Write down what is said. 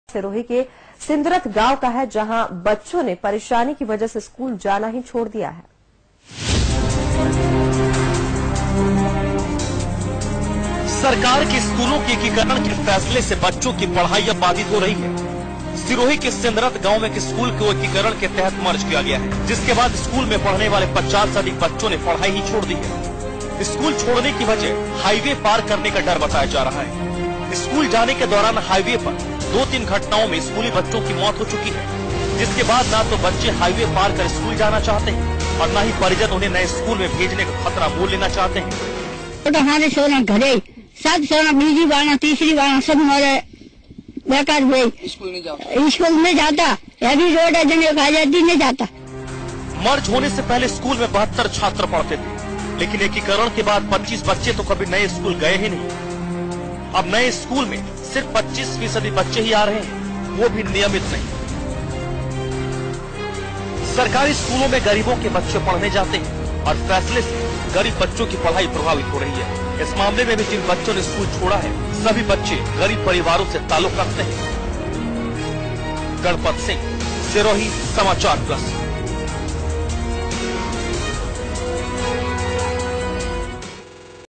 सिरोही के सिंदरत गांव का है, जहां बच्चों ने परेशानी की वजह से स्कूल जाना ही छोड़ दिया है। सरकार के स्कूलों के एकीकरण के फैसले से बच्चों की पढ़ाई अब बाधित हो रही है। सिरोही के सिंदरत गांव में एक स्कूल को एकीकरण के तहत मर्ज किया गया है, जिसके बाद स्कूल में पढ़ने वाले 50 से अधिक बच्चों ने पढ़ाई ही छोड़ दी है। स्कूल छोड़ने की वजह हाईवे पार करने का डर बताया जा रहा है। स्कूल जाने के दौरान हाईवे पर 2-3 घटनाओं में स्कूली बच्चों की मौत हो चुकी है, जिसके बाद ना तो बच्चे हाईवे पार कर स्कूल जाना चाहते हैं और न ही परिजन उन्हें नए स्कूल में भेजने का खतरा मोल लेना चाहते हैं। हमारे सोना घरे सब सोना बीजी बाना तीसरी बाना सब हमारे बेकार हुए। स्कूल नहीं जाता अभी रोड है जने आजादी नहीं जाता। मर्ज होने से पहले स्कूल में 72 छात्र पढ़ते थे, लेकिन एकीकरण के बाद 25 बच्चे तो कभी नए स्कूल गए ही नहीं। अब नए स्कूल में सिर्फ 25% बच्चे ही आ रहे हैं, वो भी नियमित नहीं। सरकारी स्कूलों में गरीबों के बच्चे पढ़ने जाते हैं और फैसले से गरीब बच्चों की पढ़ाई प्रभावित हो रही है। इस मामले में भी जिन बच्चों ने स्कूल छोड़ा है, सभी बच्चे गरीब परिवारों से ताल्लुक रखते हैं। गणपत सिंह, सिरोही, समाचार प्लस।